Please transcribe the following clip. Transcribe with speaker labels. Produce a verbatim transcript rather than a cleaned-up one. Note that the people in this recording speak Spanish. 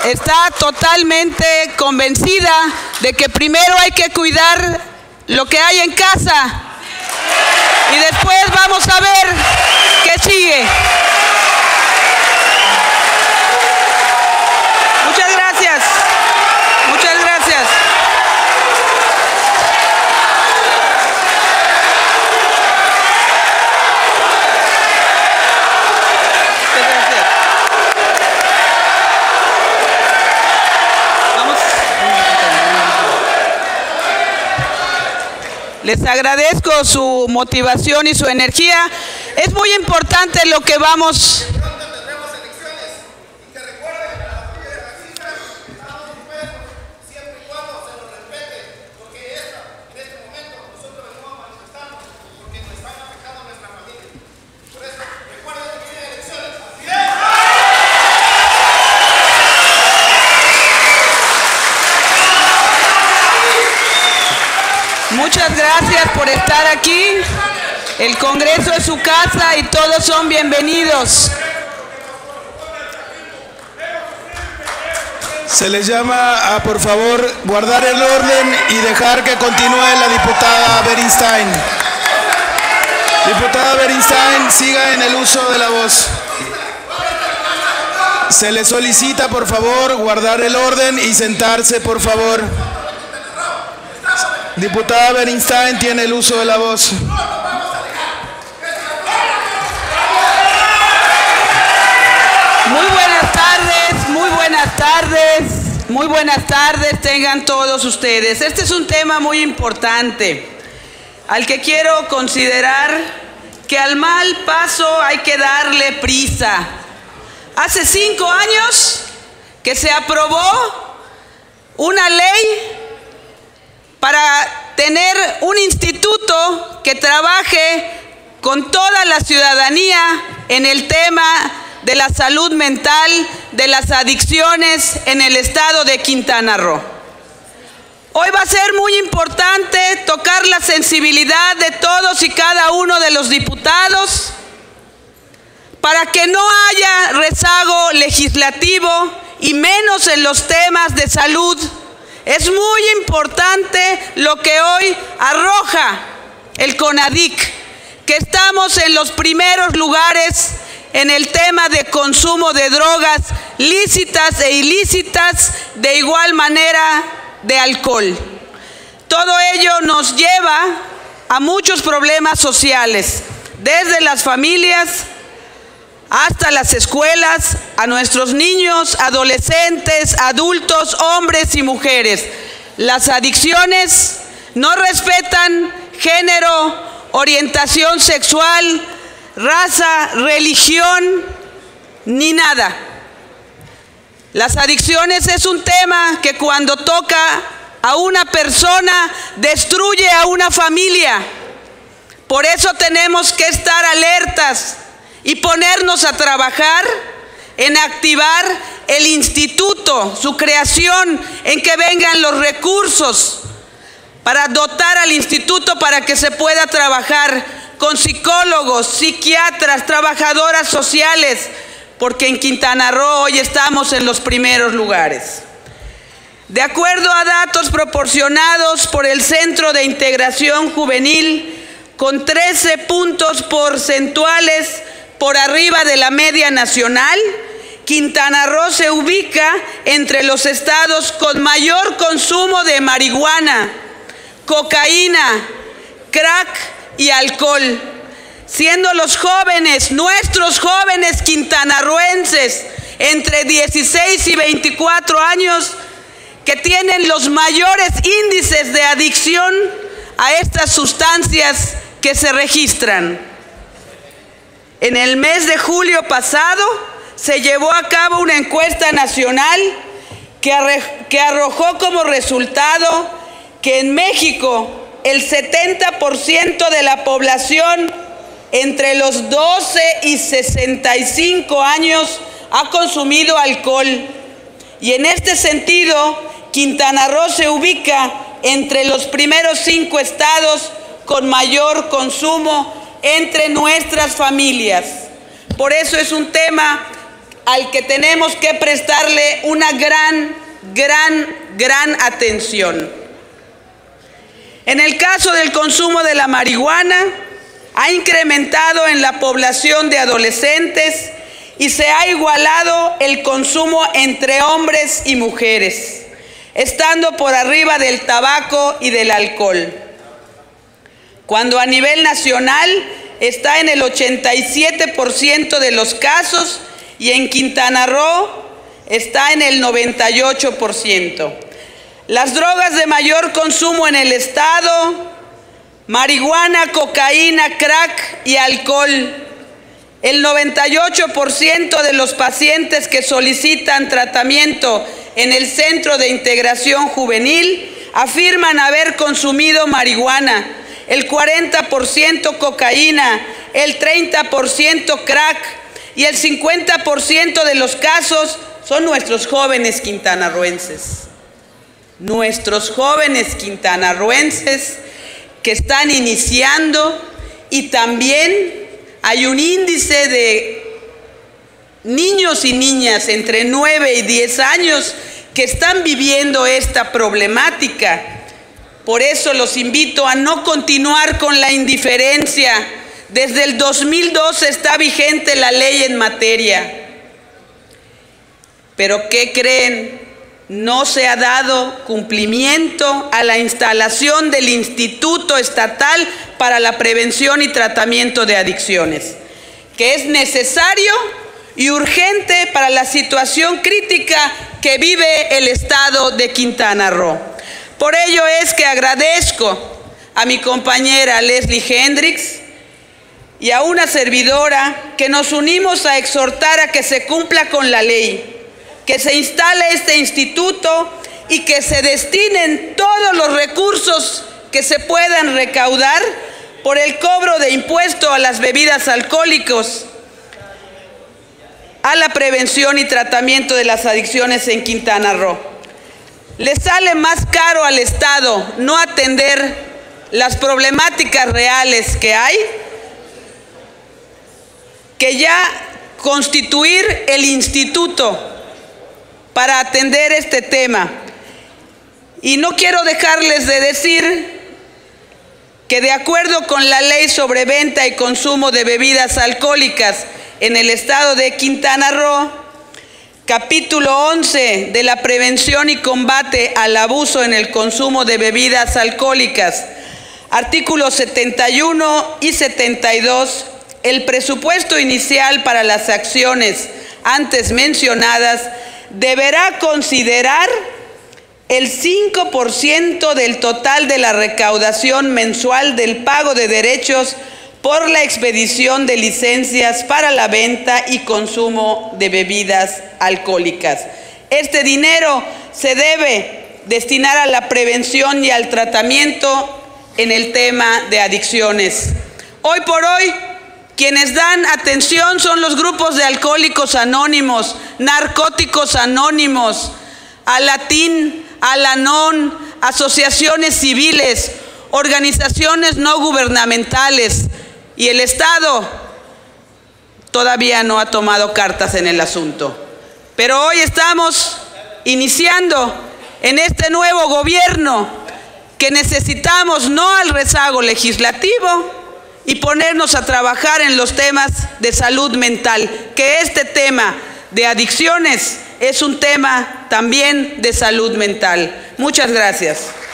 Speaker 1: está totalmente convencida de que primero hay que cuidar lo que hay en casa y después vamos a ver qué sigue. Muchas gracias. Muchas gracias. Les agradezco su motivación y su energía. Es muy importante lo que vamos... Muchas gracias por estar aquí. El Congreso es su casa y todos son bienvenidos.
Speaker 2: Se les llama a, por favor, guardar el orden y dejar que continúe la diputada Beristain. Diputada Beristain, siga en el uso de la voz. Se le solicita, por favor, guardar el orden y sentarse, por favor. Diputada Beristain tiene el uso de la voz.
Speaker 1: Muy buenas tardes, muy buenas tardes, muy buenas tardes tengan todos ustedes. Este es un tema muy importante, al que quiero considerar que al mal paso hay que darle prisa. Hace cinco años que se aprobó una ley para tener un instituto que trabaje con toda la ciudadanía en el tema de la salud mental, de las adicciones en el estado de Quintana Roo. Hoy va a ser muy importante tocar la sensibilidad de todos y cada uno de los diputados para que no haya rezago legislativo y menos en los temas de salud. Es muy importante lo que hoy arroja el CONADIC, que estamos en los primeros lugares en el tema de consumo de drogas lícitas e ilícitas, de igual manera de alcohol. Todo ello nos lleva a muchos problemas sociales, desde las familias hasta las escuelas, a nuestros niños, adolescentes, adultos, hombres y mujeres. Las adicciones no respetan género, orientación sexual, raza, religión, ni nada. Las adicciones es un tema que cuando toca a una persona destruye a una familia. Por eso tenemos que estar alertas y ponernos a trabajar en activar el instituto, su creación, en que vengan los recursos para dotar al instituto para que se pueda trabajar con psicólogos, psiquiatras, trabajadoras sociales, porque en Quintana Roo hoy estamos en los primeros lugares. De acuerdo a datos proporcionados por el Centro de Integración Juvenil, con trece puntos porcentuales por arriba de la media nacional, Quintana Roo se ubica entre los estados con mayor consumo de marihuana, cocaína, crack y alcohol, siendo los jóvenes, nuestros jóvenes quintanarroenses entre dieciséis y veinticuatro años, que tienen los mayores índices de adicción a estas sustancias que se registran. En el mes de julio pasado se llevó a cabo una encuesta nacional que, arre, que arrojó como resultado que en México el setenta por ciento de la población entre los doce y sesenta y cinco años ha consumido alcohol. Y en este sentido, Quintana Roo se ubica entre los primeros cinco estados con mayor consumo entre nuestras familias. Por eso es un tema al que tenemos que prestarle una gran, gran, gran atención. En el caso del consumo de la marihuana, ha incrementado en la población de adolescentes y se ha igualado el consumo entre hombres y mujeres, estando por arriba del tabaco y del alcohol, cuando a nivel nacional está en el ochenta y siete por ciento de los casos y en Quintana Roo está en el noventa y ocho por ciento. Las drogas de mayor consumo en el estado: marihuana, cocaína, crack y alcohol. El noventa y ocho por ciento de los pacientes que solicitan tratamiento en el Centro de Integración Juvenil afirman haber consumido marihuana, el cuarenta por ciento cocaína, el treinta por ciento crack y el cincuenta por ciento de los casos son nuestros jóvenes quintanarroenses. Nuestros jóvenes quintanarroenses que están iniciando, y también hay un índice de niños y niñas entre nueve y diez años que están viviendo esta problemática. Por eso los invito a no continuar con la indiferencia. Desde el dos mil doce está vigente la ley en materia. Pero ¿qué creen? No se ha dado cumplimiento a la instalación del Instituto Estatal para la Prevención y Tratamiento de Adicciones, que es necesario y urgente para la situación crítica que vive el estado de Quintana Roo. Por ello es que agradezco a mi compañera Leslie Hendricks y a una servidora que nos unimos a exhortar a que se cumpla con la ley, que se instale este instituto y que se destinen todos los recursos que se puedan recaudar por el cobro de impuesto a las bebidas alcohólicas, a la prevención y tratamiento de las adicciones en Quintana Roo. Le sale más caro al Estado no atender las problemáticas reales que hay que ya constituir el instituto para atender este tema. Y no quiero dejarles de decir que de acuerdo con la ley sobre venta y consumo de bebidas alcohólicas en el estado de Quintana Roo, capítulo once de la prevención y combate al abuso en el consumo de bebidas alcohólicas, artículos setenta y uno y setenta y dos, el presupuesto inicial para las acciones antes mencionadas deberá considerar el cinco por ciento del total de la recaudación mensual del pago de derechos por la expedición de licencias para la venta y consumo de bebidas alcohólicas. Este dinero se debe destinar a la prevención y al tratamiento en el tema de adicciones. Hoy por hoy, quienes dan atención son los grupos de alcohólicos anónimos, narcóticos anónimos, Alatín, Alanón, asociaciones civiles, organizaciones no gubernamentales, y el Estado todavía no ha tomado cartas en el asunto. Pero hoy estamos iniciando en este nuevo gobierno que necesitamos no al rezago legislativo y ponernos a trabajar en los temas de salud mental, que este tema de adicciones es un tema también de salud mental. Muchas gracias.